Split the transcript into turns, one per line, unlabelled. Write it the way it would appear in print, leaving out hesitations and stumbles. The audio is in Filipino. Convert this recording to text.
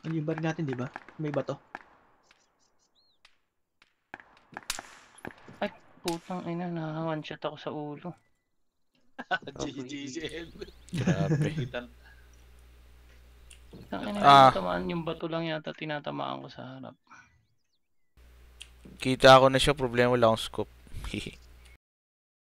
Ano yung bar natin, di ba? May bato.
Ay, putang ina, na-one shot ako sa ulo.
GG si Helmet.
Grabe.
Kitan.
Ang ina,
Ah.
tinatamaan yung bato lang yata tinatamaan ko sa harap.
Kita ko na siya, problema wala akong scope.